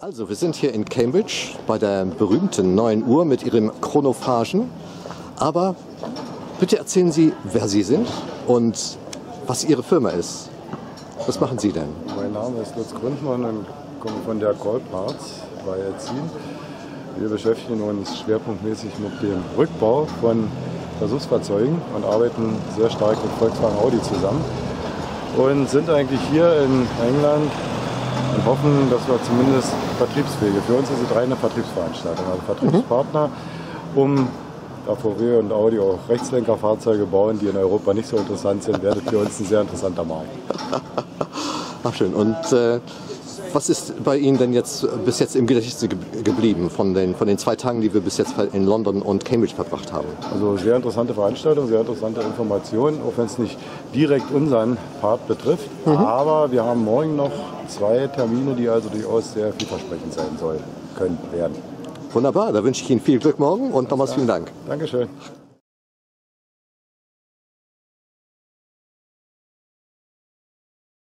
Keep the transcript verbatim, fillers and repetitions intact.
Also, wir sind hier in Cambridge bei der berühmten neuen Uhr mit ihrem Chronophagen. Aber bitte erzählen Sie, wer Sie sind und was Ihre Firma ist. Was machen Sie denn? Mein Name ist Lutz Grundmann und komme von der Goldparts bei Erzin. Wir beschäftigen uns schwerpunktmäßig mit dem Rückbau von Versuchsfahrzeugen und arbeiten sehr stark mit Volkswagen Audi zusammen. Und sind eigentlich hier in England und hoffen, dass wir zumindest Vertriebswege, für uns ist es reine Vertriebsveranstaltung, also Vertriebspartner, um da V W und Audi auch Rechtslenkerfahrzeuge bauen, die in Europa nicht so interessant sind, wäre das für uns ein sehr interessanter Markt. Ach schön. Und äh, was ist bei Ihnen denn jetzt bis jetzt im Gedächtnis geblieben von den, von den zwei Tagen, die wir bis jetzt in London und Cambridge verbracht haben? Also sehr interessante Veranstaltung, sehr interessante Informationen, auch wenn es nicht direkt unseren Part betrifft. Mhm. Aber wir haben morgen noch zwei Termine, die also durchaus sehr vielversprechend sein sollen, können, werden. Wunderbar, da wünsche ich Ihnen viel Glück morgen und nochmals vielen Dank. Dankeschön.